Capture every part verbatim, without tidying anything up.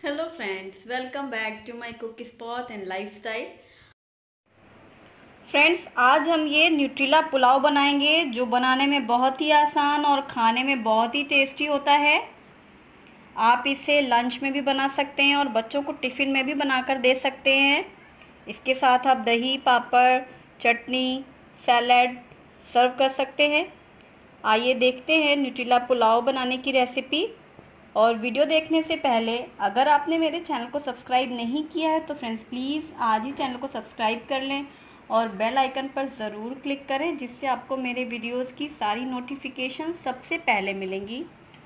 Hello friends, welcome back to my cook spot and lifestyle. Friends, आज हम ये न्यूट्रिला पुलाव बनाएंगे जो बनाने में बहुत ही आसान और खाने में बहुत ही टेस्टी होता है। आप इसे लंच में भी बना सकते हैं और बच्चों को टिफ़िन में भी बनाकर दे सकते हैं। इसके साथ आप दही, पापड़, चटनी, सैलड सर्व कर सकते हैं। आइए देखते हैं न्यूट्रिला पुलाव बनाने की रेसिपी। और वीडियो देखने से पहले अगर आपने मेरे चैनल को सब्सक्राइब नहीं किया है तो फ्रेंड्स प्लीज़ आज ही चैनल को सब्सक्राइब कर लें और बेल आइकन पर ज़रूर क्लिक करें, जिससे आपको मेरे वीडियोस की सारी नोटिफिकेशन सबसे पहले मिलेंगी।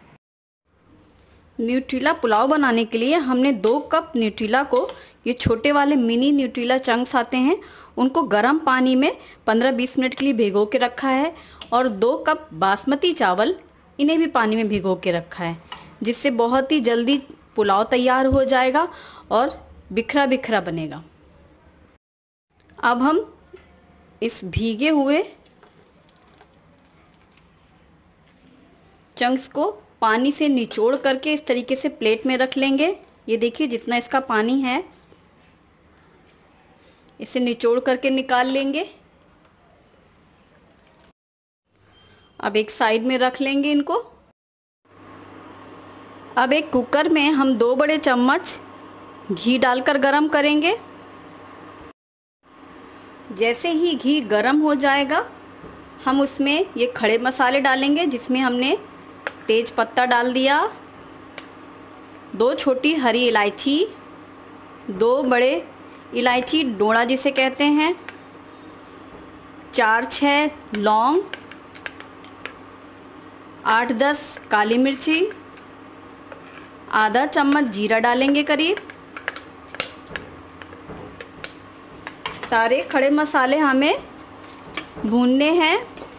न्यूट्रिला पुलाव बनाने के लिए हमने दो कप न्यूट्रिला को, ये छोटे वाले मिनी न्यूट्रिला चंक्स आते हैं, उनको गर्म पानी में पंद्रह बीस मिनट के लिए भिगो के रखा है। और दो कप बासमती चावल, इन्हें भी पानी में भिगो के रखा है, जिससे बहुत ही जल्दी पुलाव तैयार हो जाएगा और बिखरा बिखरा बनेगा। अब हम इस भीगे हुए चंक्स को पानी से निचोड़ करके इस तरीके से प्लेट में रख लेंगे। ये देखिए जितना इसका पानी है इसे निचोड़ करके निकाल लेंगे। अब एक साइड में रख लेंगे इनको। अब एक कुकर में हम दो बड़े चम्मच घी डालकर गरम करेंगे। जैसे ही घी गरम हो जाएगा हम उसमें ये खड़े मसाले डालेंगे, जिसमें हमने तेज पत्ता डाल दिया, दो छोटी हरी इलायची, दो बड़े इलायची डोड़ा जिसे कहते हैं, चार छः लौंग, आठ दस काली मिर्ची, आधा चम्मच जीरा डालेंगे करीब। सारे खड़े मसाले हमें भूनने हैं।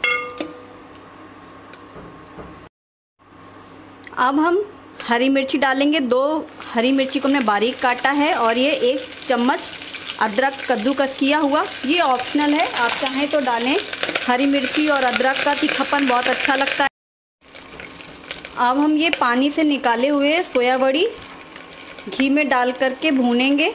अब हम हरी मिर्ची डालेंगे, दो हरी मिर्ची को हमने बारीक काटा है, और ये एक चम्मच अदरक कद्दूकस किया हुआ। ये ऑप्शनल है, आप चाहें तो डालें। हरी मिर्ची और अदरक का तीखापन बहुत अच्छा लगता है। अब हम ये पानी से निकाले हुए सोया बड़ी घी में डाल करके भूनेंगे।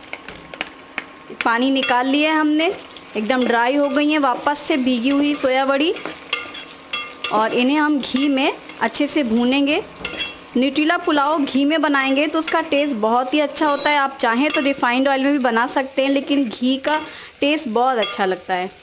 पानी निकाल लिया है हमने, एकदम ड्राई हो गई हैं वापस से भीगी हुई सोया बड़ी, और इन्हें हम घी में अच्छे से भूनेंगे। न्यूट्रिला पुलाव घी में बनाएंगे तो उसका टेस्ट बहुत ही अच्छा होता है। आप चाहें तो रिफाइंड ऑयल में भी बना सकते हैं, लेकिन घी का टेस्ट बहुत अच्छा लगता है।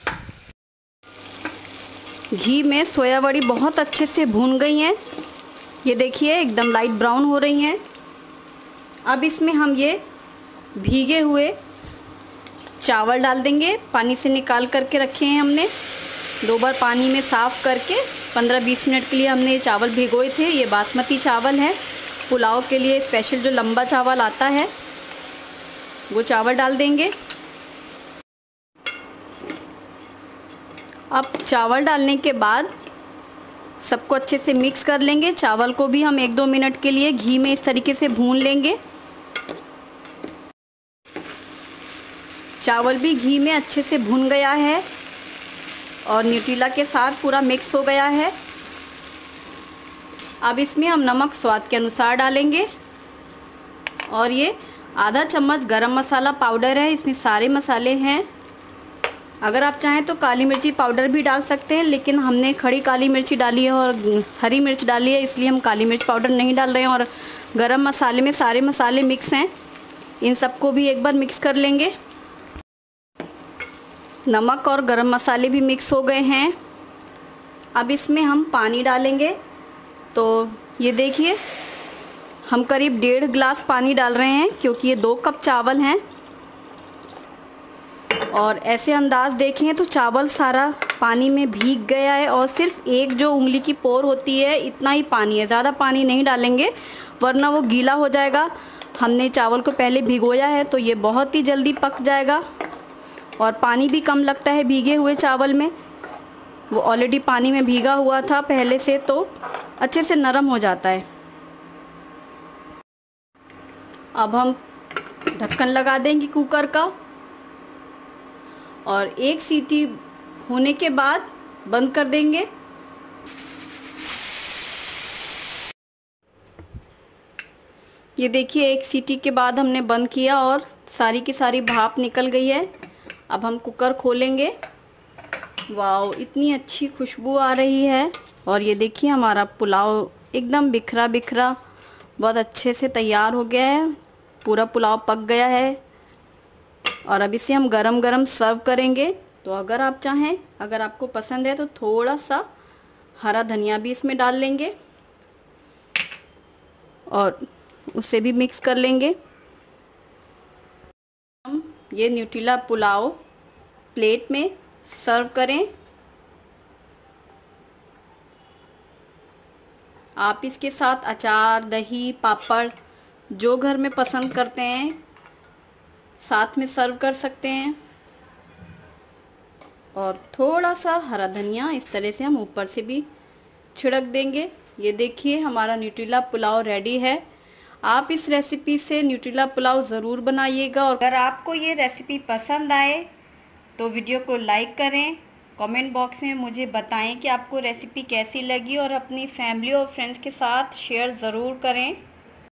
घी में सोया बड़ी बहुत अच्छे से भून गई हैं, ये देखिए एकदम लाइट ब्राउन हो रही हैं। अब इसमें हम ये भीगे हुए चावल डाल देंगे, पानी से निकाल करके रखे हैं हमने। दो बार पानी में साफ़ करके पंद्रह बीस मिनट के लिए हमने ये चावल भिगोए थे। ये बासमती चावल है, पुलाव के लिए स्पेशल जो लंबा चावल आता है वो चावल डाल देंगे। अब चावल डालने के बाद सबको अच्छे से मिक्स कर लेंगे। चावल को भी हम एक दो मिनट के लिए घी में इस तरीके से भून लेंगे। चावल भी घी में अच्छे से भून गया है और न्यूट्रिला के साथ पूरा मिक्स हो गया है। अब इसमें हम नमक स्वाद के अनुसार डालेंगे, और ये आधा चम्मच गरम मसाला पाउडर है, इसमें सारे मसाले हैं। अगर आप चाहें तो काली मिर्ची पाउडर भी डाल सकते हैं, लेकिन हमने खड़ी काली मिर्ची डाली है और हरी मिर्च डाली है, इसलिए हम काली मिर्च पाउडर नहीं डाल रहे हैं। और गरम मसाले में सारे मसाले मिक्स हैं, इन सबको भी एक बार मिक्स कर लेंगे। नमक और गरम मसाले भी मिक्स हो गए हैं। अब इसमें हम पानी डालेंगे। तो ये देखिए हम करीब डेढ़ गिलास पानी डाल रहे हैं, क्योंकि ये दो कप चावल हैं। और ऐसे अंदाज देखें तो चावल सारा पानी में भीग गया है, और सिर्फ एक जो उंगली की पोर होती है इतना ही पानी है, ज़्यादा पानी नहीं डालेंगे वरना वो गीला हो जाएगा। हमने चावल को पहले भिगोया है तो ये बहुत ही जल्दी पक जाएगा, और पानी भी कम लगता है भीगे हुए चावल में। वो ऑलरेडी पानी में भीगा हुआ था पहले से, तो अच्छे से नरम हो जाता है। अब हम ढक्कन लगा देंगे कुकर का, और एक सीटी होने के बाद बंद कर देंगे। ये देखिए एक सीटी के बाद हमने बंद किया और सारी की सारी भाप निकल गई है। अब हम कुकर खोलेंगे। वाओ, इतनी अच्छी खुशबू आ रही है। और ये देखिए हमारा पुलाव एकदम बिखरा बिखरा बहुत अच्छे से तैयार हो गया है। पूरा पुलाव पक गया है और अब इसे हम गरम गरम सर्व करेंगे। तो अगर आप चाहें, अगर आपको पसंद है तो थोड़ा सा हरा धनिया भी इसमें डाल लेंगे और उसे भी मिक्स कर लेंगे। हम ये न्यूट्रिला पुलाव प्लेट में सर्व करें। आप इसके साथ अचार, दही, पापड़ जो घर में पसंद करते हैं साथ में सर्व कर सकते हैं। और थोड़ा सा हरा धनिया इस तरह से हम ऊपर से भी छिड़क देंगे। ये देखिए हमारा न्यूट्रिला पुलाव रेडी है। आप इस रेसिपी से न्यूट्रिला पुलाव ज़रूर बनाइएगा। और अगर आपको ये रेसिपी पसंद आए तो वीडियो को लाइक करें, कमेंट बॉक्स में मुझे बताएं कि आपको रेसिपी कैसी लगी और अपनी फैमिली और फ्रेंड्स के साथ शेयर ज़रूर करें।